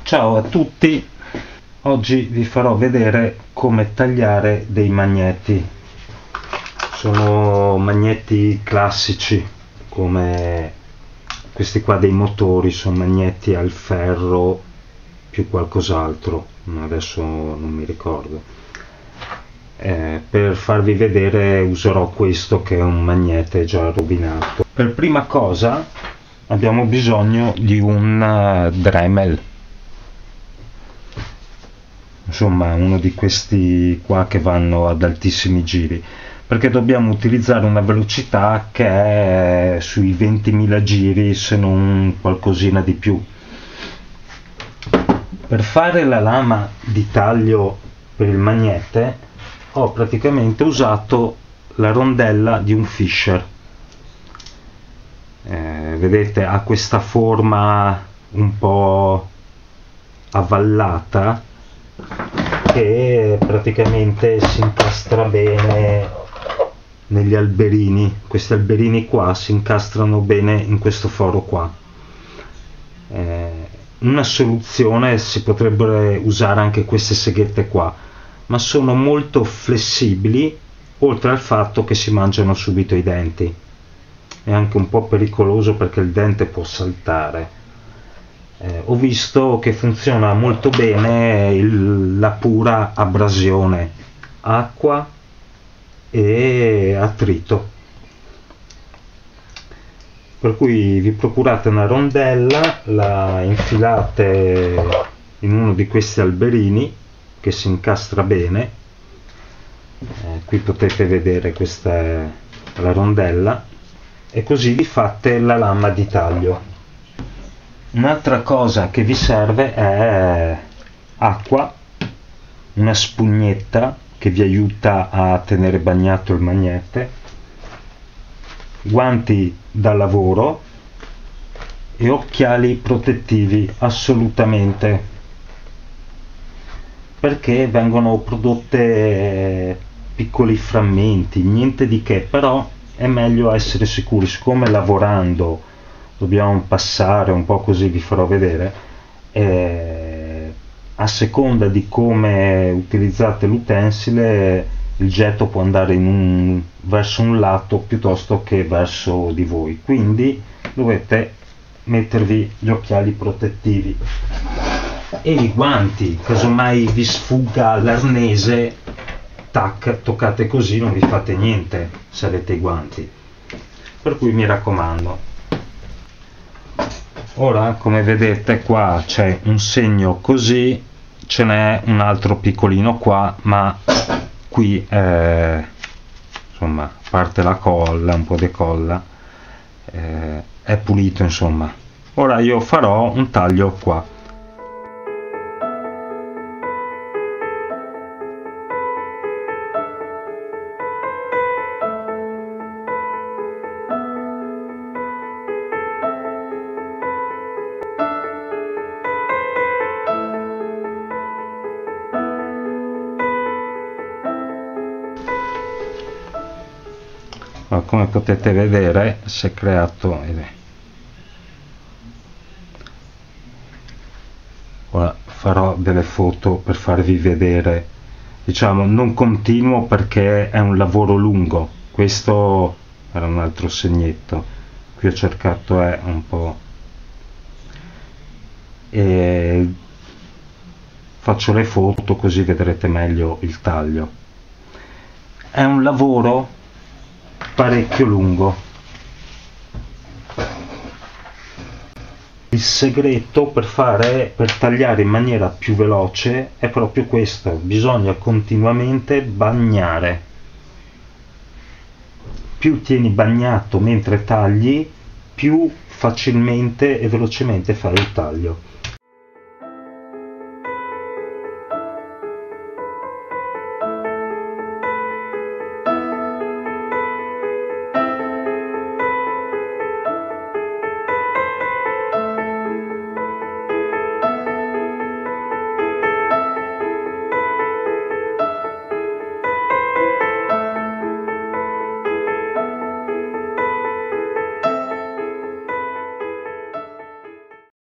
Ciao a tutti, oggi vi farò vedere come tagliare dei magneti. Sono magneti classici come questi qua dei motori, sono magneti al ferro più qualcos'altro, adesso non mi ricordo. Per farvi vedere userò questo che è un magnete già rovinato. Per prima cosa abbiamo bisogno di un Dremel, insomma uno di questi qua che vanno ad altissimi giri, perché dobbiamo utilizzare una velocità che è sui 20.000 giri, se non qualcosina di più. Per fare la lama di taglio per il magnete ho praticamente usato la rondella di un Fisher. Vedete, ha questa forma un po' avvallata che praticamente si incastra bene negli alberini. Questi alberini qua si incastrano bene in questo foro qua. Una soluzione, si potrebbero usare anche queste seghette qua, ma sono molto flessibili, oltre al fatto che si mangiano subito i denti. È anche un po' pericoloso perché il dente può saltare. Ho visto che funziona molto bene la pura abrasione, acqua e attrito. Per cui vi procurate una rondella, la infilate in uno di questi alberini che si incastra bene. Qui potete vedere, questa è la rondella, e così vi fate la lama di taglio. Un'altra cosa che vi serve è acqua, una spugnetta che vi aiuta a tenere bagnato il magnete, guanti da lavoro e occhiali protettivi assolutamente, perché vengono prodotte piccoli frammenti, niente di che, però è meglio essere sicuri. Siccome lavorando dobbiamo passare un po', così vi farò vedere, a seconda di come utilizzate l'utensile il getto può andare verso un lato piuttosto che verso di voi, quindi dovete mettervi gli occhiali protettivi e i guanti, casomai vi sfugga l'arnese, tac, toccate così, non vi fate niente se avete i guanti, per cui mi raccomando. Ora, come vedete, qua c'è un segno così, ce n'è un altro piccolino qua, ma qui insomma, a parte la colla, un po' decolla, è pulito, insomma. Ora io farò un taglio qua. Come potete vedere si è creato, ora farò delle foto per farvi vedere, diciamo non continuo perché è un lavoro lungo. Questo era un altro segnetto, qui ho cercato un po', e faccio le foto così vedrete meglio il taglio. È un lavoro parecchio lungo. Il segreto per tagliare in maniera più veloce è proprio questo: bisogna continuamente bagnare. Più tieni bagnato mentre tagli, più facilmente e velocemente fai il taglio.